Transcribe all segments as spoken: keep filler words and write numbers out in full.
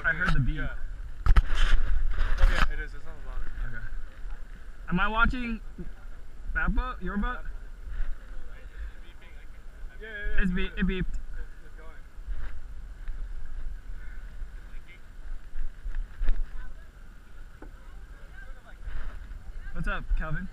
I heard the beat. Yeah. Oh yeah, it is. It's on the bottom. Okay. Am I watching that boat? Your boat? Yeah, yeah, yeah. It's beep. It beeped. It's, it's going. What's up, Calvin?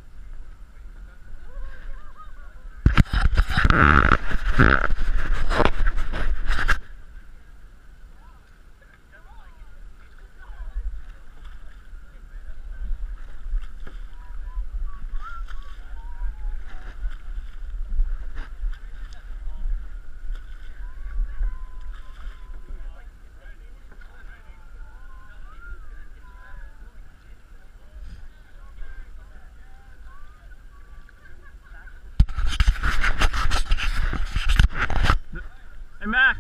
Hey, Mac.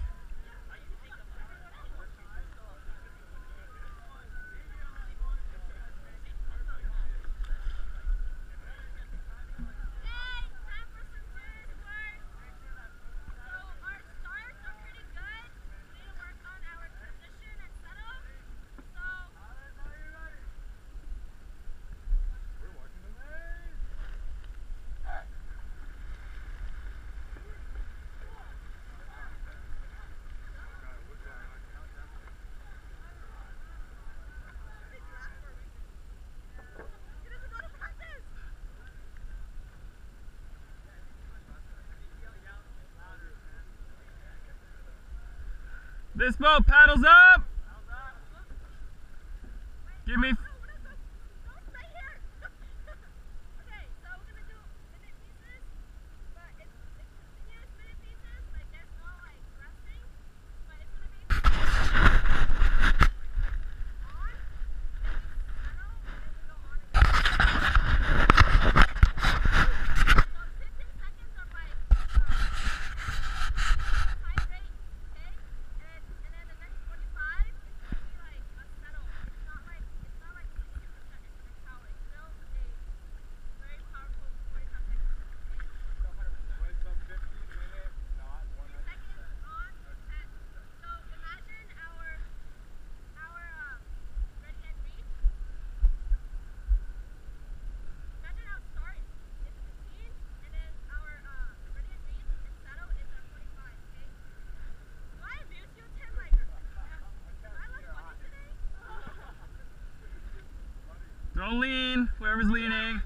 This boat paddles up. Give me. Don't lean, whoever's leaning.